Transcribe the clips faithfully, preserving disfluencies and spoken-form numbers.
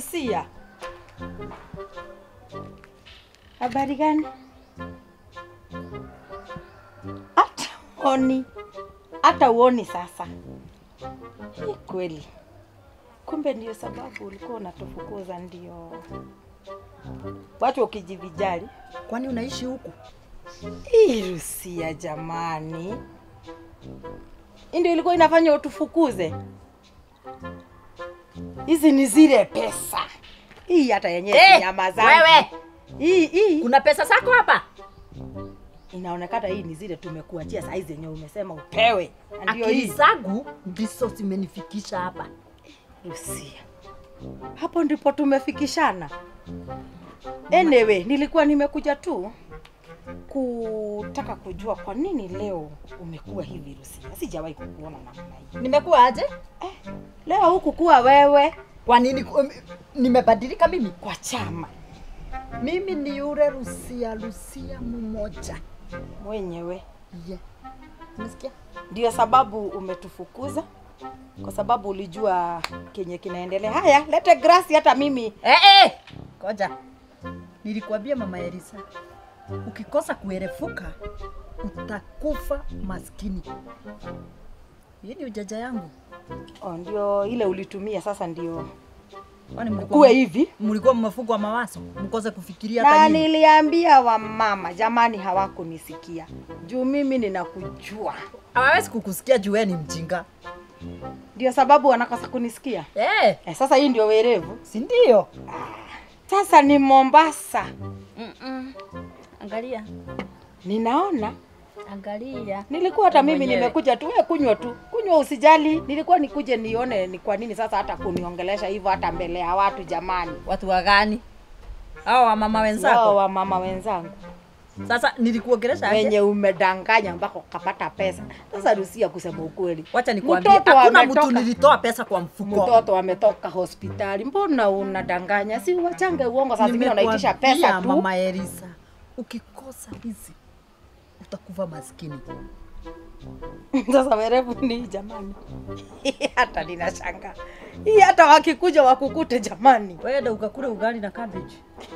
Rusia. Habari gani? Hata uoni. Hata uoni sasa. Hii kweli. Kumbe ndio sababu ulikuwa unatufukuza ndio. Watu ukijivijali. Kwani unaishi huku? Hii Rusia jamani. Ndio ilikuwa inafanya utufukuze. Hizi ni zile pesa. Hii hata yenyewe hey, nyama zangu. Wewe. Hii hii. Kuna pesa zako hapa? Inaonekana hii ni zile tumekuachia saa hizi yenyewe umesema upewe. Ndio hii zangu ndizo zimenifikisha hapa. Rusia. Hapo ndipo tumefikishana. Anyway, nilikuwa nimekuja tu kutaka kujua kwa nini leo umekuwa hivi Rusia. Sijawahi kukuona namna hii. Nimekuwa aje? Eh, leo huku kuwa wewe. Kwa nini nimebadilika mimi? Kwa chama. Mimi ni yule Rusia, Rusia mmoja. Mwenyewe. Yeah. Unasikia? Ndio sababu umetufukuza. Kwa sababu ulijua kenye kinaendelea. Haya, lete grasi hata mimi. Eh eh. Ngoja. Nilikwambia Mama Elisa, ukikosa kuerefuka utakufa maskini. Hii ni ujaja yangu. Oh, ndio ile ulitumia sasa ndio. Kwani mlikuwa hivi? Mlikuwa mmefungwa mawazo, mkose kufikiria hata nini. Na niliambia wa mama, jamani hawakunisikia. Juu mimi ninakujua. Hawawezi kukusikia juu wewe ni mjinga. Ndio sababu wanakosa kunisikia. Eh, eh sasa hii ndio werevu, si ndio? Ah, sasa ni Mombasa. Mm -mm. Angalia. Ninaona. Angalia. Nilikuwa hata mimi nimekuja tu, wewe kunywa tu. Kunywa usijali. Nilikuwa nikuje nione ni kwa nini sasa hata kuniongelesha hivyo hata mbele ya watu jamani. Watu wa gani? Hao wa mama wenzako? Hao wa mama wenzangu. Sasa nilikuongelesha aje? Wenye umedanganya mpaka ukapata pesa. Sasa Rusia kusema ukweli. Wacha nikwambie, hakuna mtu nilitoa pesa kwa mfuko. Mtoto ametoka hospitali. Mbona unadanganya? Si wachange uongo sasa zingine unaitisha pesa tu. Mama Elisa, ukikosa hizi utakufa maskini. Sasa werevu ni jamani. Hata ninashangaa. Hii hata wakikuja wakukute jamani. Wewe ndio ukakula ugali na cabbage.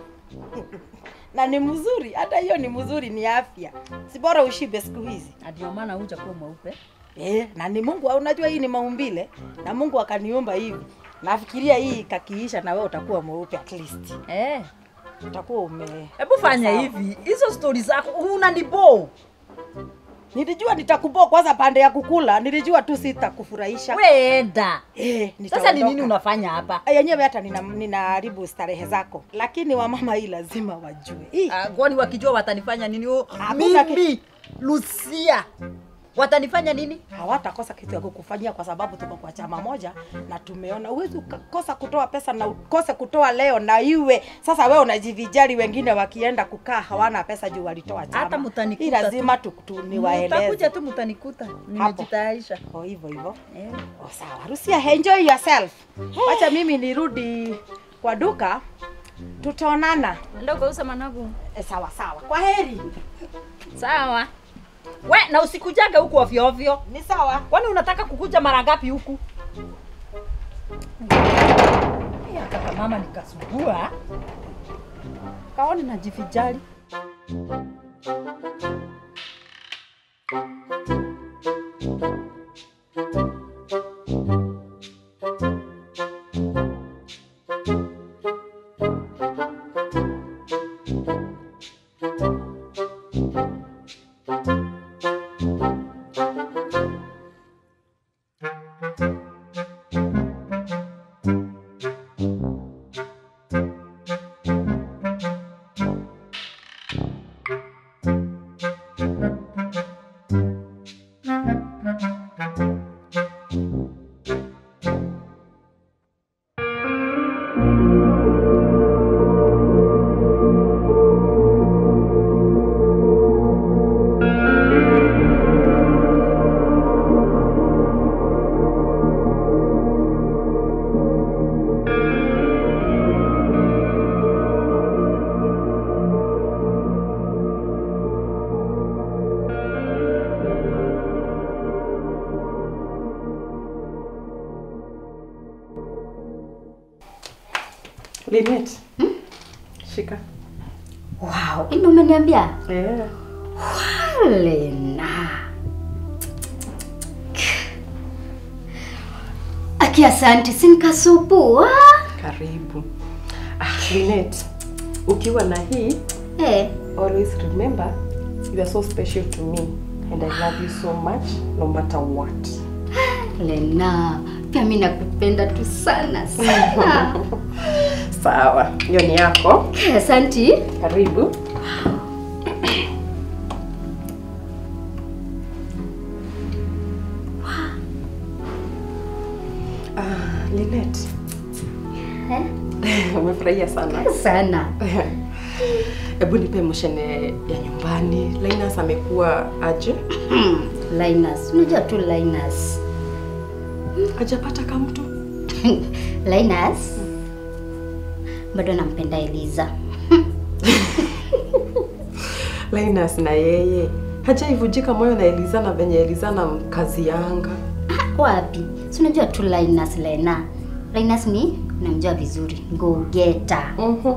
Na ni mzuri, hata hiyo ni mzuri, ni afya. Si bora ushibe siku hizi. Ndio maana huja kuwa mweupe. Eh, na ni Mungu, unajua hii ni maumbile na Mungu akaniumba hivi. Nafikiria hii kakiisha na wewe utakuwa mweupe at least. Eh, utakuwa ume. Hebu fanya hivi. Hizo stories zako unanibo. Nilijua nitakuboa kwanza pande ya kukula, nilijua tu sitakufurahisha. Weenda. Eh, sasa ni nini unafanya hapa? Yenyewe hata nina ninaharibu starehe zako. Lakini wa mama hii lazima wajue. Ah, kwani wakijua watanifanya nini? Oh, mimi Rusia. Watanifanya nini? Hawatakosa kitu ya kukufanyia kwa sababu tuko kwa chama moja na tumeona uwezi ukakosa kutoa pesa na ukose kutoa leo na iwe sasa wewe unajivijali wengine wakienda kukaa hawana pesa juu walitoa chama. Hata mtanikuta. Hii lazima tu, tu niwaeleze. Utakuja tu mtanikuta. Nimejitayarisha. Oh hivyo hivyo. Eh. Oh sawa. Rusia, enjoy yourself. Acha mimi nirudi kwa duka. Tutaonana. Ndio kauza managu. E, sawa sawa. Kwa heri. Sawa. We, na usikujaga huku ovyo ovyo. Ni sawa. Kwani unataka kukuja mara ngapi huku? Ya kaka mama nikasugua. Kaoni najifijali. Linet. Hmm? Shika. Wow, ino umeniambia? Yeah. Lena. Aki asante, sinikasupu. Karibu. Ah, Linet. Ukiwa na hii, eh, always remember you are so special to me and I love you so much no matter what. Lena, pia mimi nakupenda tu sana sana. Sawa, hiyo ni yako. Asante. Karibu. Ah, Linet. Eh? Umefurahia sana. Sana. Hebu nipe moshene ya nyumbani. Linus amekuwa aje? Linus, unajua tu Linus. Hajapata kama mtu? Linus. Bado nampenda Eliza. Linus na yeye hajaivujika moyo na Eliza na venye Eliza na mkazi yanga. Wapi? Si unajua tu Linus Lena. Linus ni unamjua vizuri. Go getter. Mhm.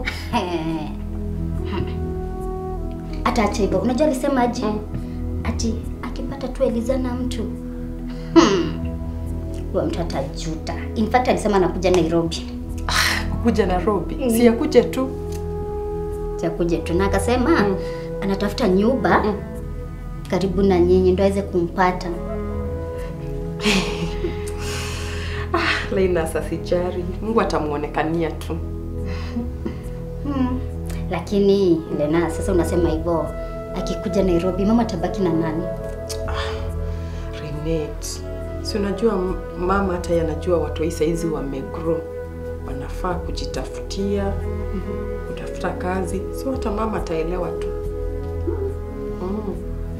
Hata acha hivyo. Unajua alisema aje? Mm. Ati akipata tu Eliza na mtu. Hmm. Huyo mtu atajuta. In fact alisema anakuja Nairobi. Kuja Nairobi? Mm. Si yakuje tu. Si yakuje tu. Na akasema mm. anatafuta nyumba mm. karibu na nyinyi ndio aweze kumpata. Ah, Linus asijari. Mungu atamuonekania tu. Hmm. Lakini Lena, sasa unasema hivyo akikuja Nairobi mama tabaki na nani? Ah, Renate. Si unajua mama hata yanajua watu hii saizi wamegrow. Wanafaa kujitafutia, mm -hmm. kutafuta kazi. So hata mama ataelewa tu. Mm.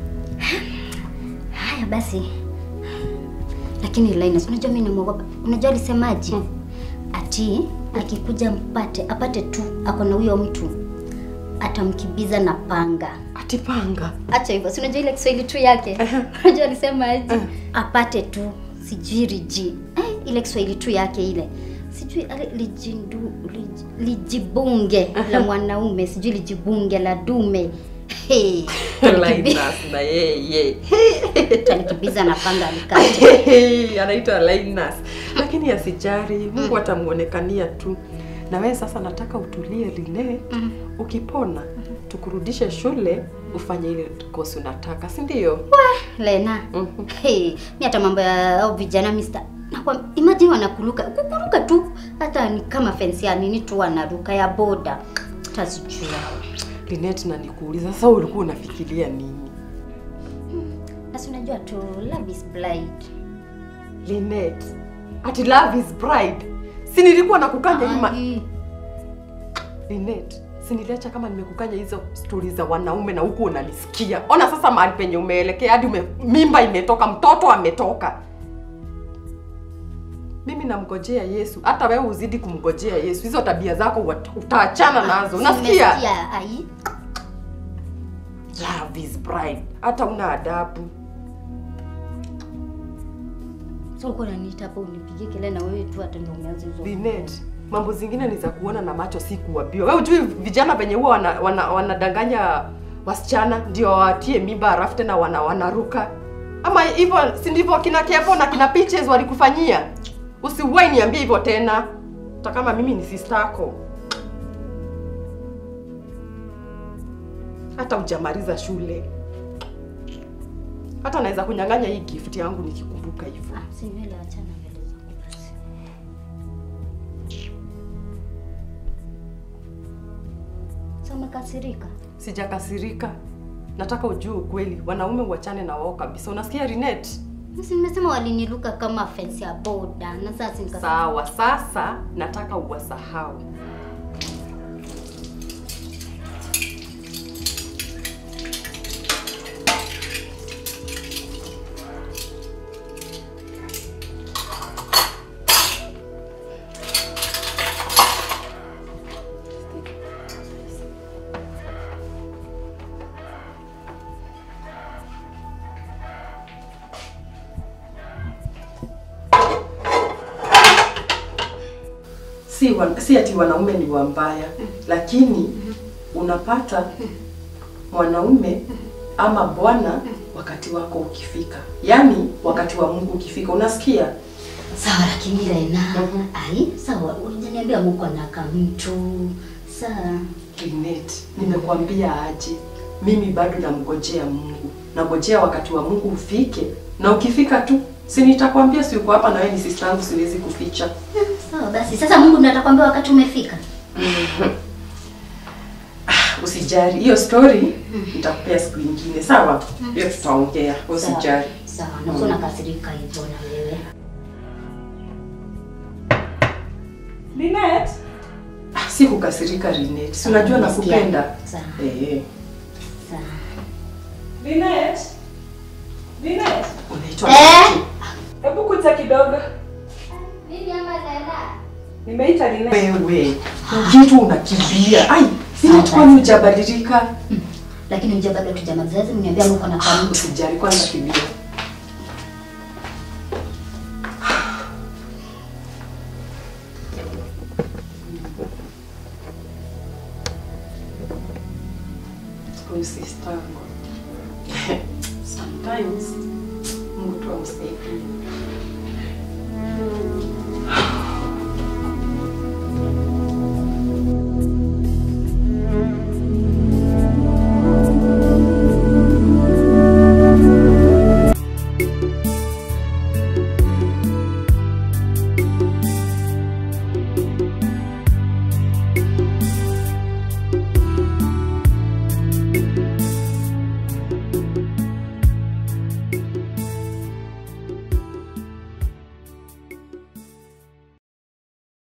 Haya basi. Lakini Linus, unajua mimi namuogopa. Unajua alisemaje? Mm. Ati akikuja mpate, apate tu ako na huyo mtu atamkibiza na panga. Ati panga? Acha hivyo. Si unajua ile Kiswahili tu yake. Unajua alisema aje? Apate tu sijiriji. Eh, ile Kiswahili tu yake ile. Sijui lijindu lij, lijibunge la mwanaume, sijui lijibunge la dume. Hey, Linus na yeye. Tanikibiza na panga alikata. Anaitwa Linus. Lakini asijari, Mungu atamuonekania tu. Na wewe sasa nataka utulie Line. Mm. Ukipona mm. tukurudishe shule ufanye ile kosi unataka, si ndio? Lena. Mm -hmm. Hey, mimi hata mambo ya au vijana mister. Na imagine wanakuruka, kukuruka tu hata ni kama fence ya nini tu wanaruka ya boda. Tazijua. Linet, na nikuuliza sasa ulikuwa unafikiria nini? Basi hmm. unajua tu love is blind. Linet, ati love is bride. Si nilikuwa nakukanya ima. Linet, si niliacha kama nimekukanya hizo stories za wanaume na huko unanisikia. Ona sasa mahali penye umeelekea hadi ume, mimba imetoka, mtoto ametoka. Mimi namgojea Yesu. Hata wewe uzidi kumgojea Yesu. Hizo tabia zako utaachana nazo. Unasikia? Unasikia ai? Love is bride. Hata una adabu. So uko unaniita hapo unipigie kelele na wewe tu hata ndio umeanza hizo. Linet, mambo zingine ni za kuona na macho si kuambiwa. Wewe unajui vijana venye huwa wanadanganya wana, wana wasichana ndio watie mimba alafu tena wana wanaruka. Ama hivyo si ndivyo kina Kevo na kina Peaches walikufanyia? Usiwahi niambie hivyo tena. Hata kama mimi ni sister yako. Hata hujamaliza shule. Hata naweza kunyang'anya hii gift yangu nikikumbuka hivyo. Ah, si nywele achana mbele zangu basi. Sasa kasirika? Sijakasirika. Nataka ujue ukweli. Wanaume uachane na wao kabisa. Unasikia Linet? Mimi nimesema waliniruka kama fence ya boda na sasa nika. Sawa, sasa nataka uwasahau. si wa, si ati wanaume ni wambaya, lakini unapata mwanaume ama bwana wakati wako ukifika. Yaani wakati wa Mungu ukifika, unasikia? Sawa, lakini Lena, ai, sawa, unaniambia mko na kamtu. Sawa. Linet, nimekuambia aje. Mimi bado namngojea Mungu. Nangojea wakati wa Mungu ufike. Na ukifika tu, si nitakwambia si uko hapa na wewe ni sister yangu, siwezi kuficha. Sawa basi. Sasa Mungu ndiye atakwambia wakati umefika. Usijali. Hiyo story nitakupea siku nyingine, sawa? Hiyo tutaongea. Usijali. Sawa. Na kuna kasirika hivyo na wewe. Linet, Ah, si kukasirika Linet. Si unajua nakupenda. Sawa. Eh. Sawa. Linet. Linet. Unaitwa Eh? Hebu kuja kidogo. Mimi ama Lena? Nimeita Linet. wewe. Kitu unakimbia. Ai, si kwa nini hujabadilika? Lakini mje bado tujamaliza. Mniambia mko na kamtu. Usijali, kwanza kimbia. Sister, sometimes Mungu tu amsaidie.